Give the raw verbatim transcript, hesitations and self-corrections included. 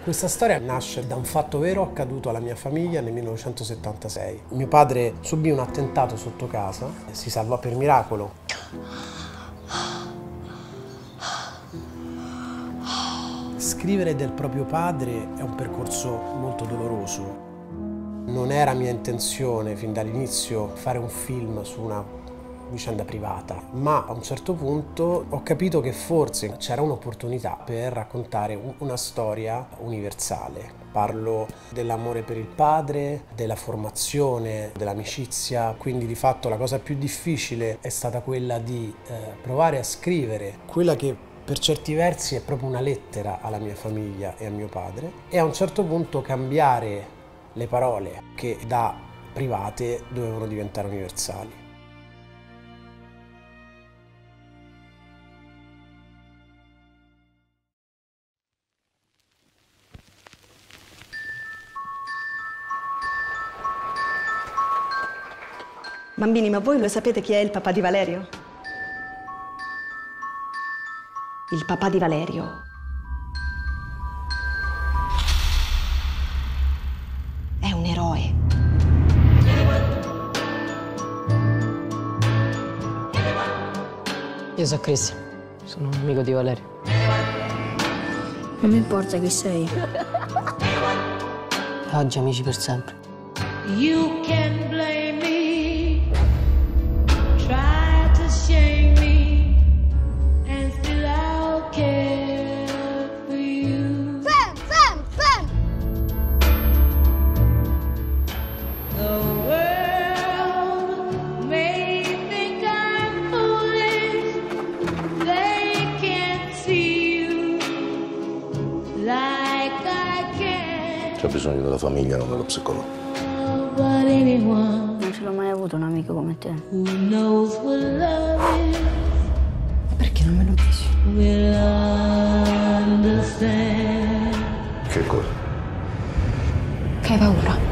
Questa storia nasce da un fatto vero accaduto alla mia famiglia nel millenovecentosettantasei. Mio padre subì un attentato sotto casa e si salvò per miracolo. Scrivere del proprio padre è un percorso molto doloroso. Non era mia intenzione fin dall'inizio fare un film su una vicenda privata, ma a un certo punto ho capito che forse c'era un'opportunità per raccontare una storia universale. Parlo dell'amore per il padre, della formazione, dell'amicizia, quindi di fatto la cosa più difficile è stata quella di eh, provare a scrivere quella che per certi versi è proprio una lettera alla mia famiglia e a mio padre, e a un certo punto cambiare le parole che da private dovevano diventare universali. Bambini, ma voi lo sapete chi è il papà di Valerio? Il papà di Valerio è un eroe. Io sono Chris, sono un amico di Valerio. Non mi importa chi sei. Oggi amici per sempre. You can blame me, try to shame me, and still I'll care for you. Sam, Sam, Sam! The world may think I'm foolish, they can't see you like I can. C'è bisogno della famiglia, non dello psicologo. But anyone Non ce l'ho mai avuto un amico come te. who knows what love is Perché non me lo dici? will understand. Che cosa? Che hai paura?